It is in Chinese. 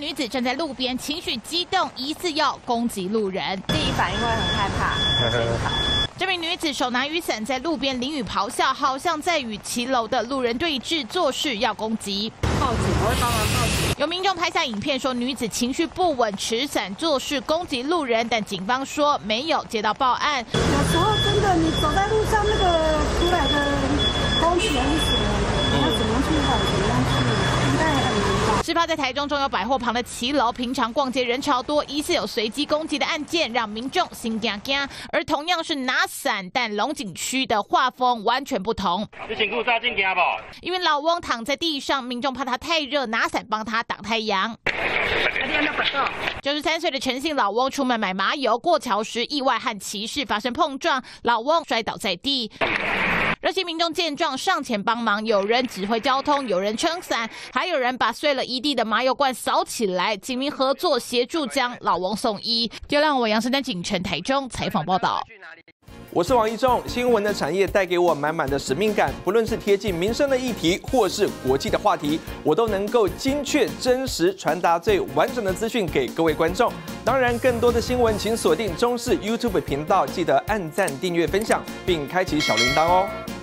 女子站在路边，情绪激动，疑似要攻击路人。 第一反应会很害怕，先逃。 这名女子手拿雨伞在路边淋雨咆哮，好像在与骑楼的路人对峙，做事要攻击。 报警，我会帮忙报警。 有民众拍下影片说，女子情绪不稳，持伞做事攻击路人，但警方说没有接到报案。 有时候真的，你走在路上，那个出来的攻击很死人，你要怎么去跑，怎么样去，应该很难吧。 事发在台中中友百货旁的骑楼，平常逛街人潮多，疑似有随机攻击的案件，让民众心惊惊。而同样是拿伞，但龙井区的画风完全不同。 你身躯扎紧惊不？ 因为老翁躺在地上，民众怕他太热，拿伞帮他挡太阳。93岁的陈姓老翁出门买麻油，过桥时意外和骑士发生碰撞，老翁摔倒在地。热心民众见状上前帮忙，有人指挥交通，有人撑伞，还有人把碎了一地的麻油罐扫起来。警民合作协助将老翁送医。就让我杨森丹警城台中采访报道。 我是王一中，新闻的产业带给我满满的使命感，不论是贴近民生的议题，或是国际的话题，我都能够精确、真实传达最完整的资讯给各位观众。当然，更多的新闻请锁定中视 YouTube 频道，记得按赞、订阅、分享，并开启小铃铛哦。